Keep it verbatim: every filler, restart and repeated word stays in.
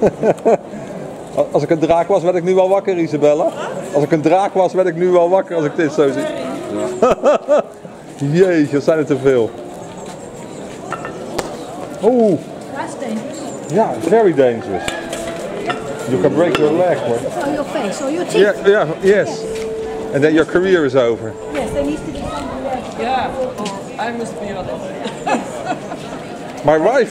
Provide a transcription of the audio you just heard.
Als ik een draak was, werd ik nu al wakker, Isabella. Als ik een draak was, werd ik nu al wakker als ik dit zo zie. Ja. Jeetje, wat zijn er te veel. Oeh. That's dangerous. Ja, very dangerous. You can break your leg. Hoor. Oh, your face or your teeth. Yeah, yeah, yes. And then your career is over. Yes, there needs to be something there. Yeah, oh, I must be honest. My wife